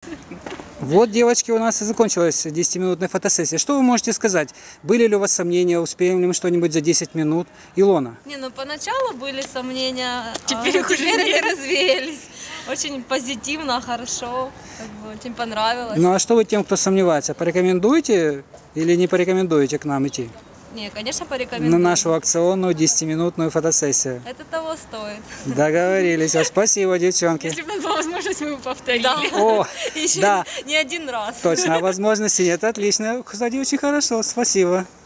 Вот, девочки, у нас и закончилась 10-минутная фотосессия. Что вы можете сказать? Были ли у вас сомнения, успеем ли мы что-нибудь за 10 минут? Илона? Не, ну поначалу были сомнения, Теперь они развеялись. Очень позитивно, хорошо, как бы, очень понравилось. Ну а что вы тем, кто сомневается, порекомендуете или не порекомендуете к нам идти? Не, конечно, порекомендую. На нашу акционную 10-минутную фотосессию. Это того стоит. Договорились. Спасибо, девчонки. Если бы была возможность, мы бы повторили. Да. О, Еще да, не один раз. точно, а возможности нет. Отлично. Кстати, очень хорошо. Спасибо.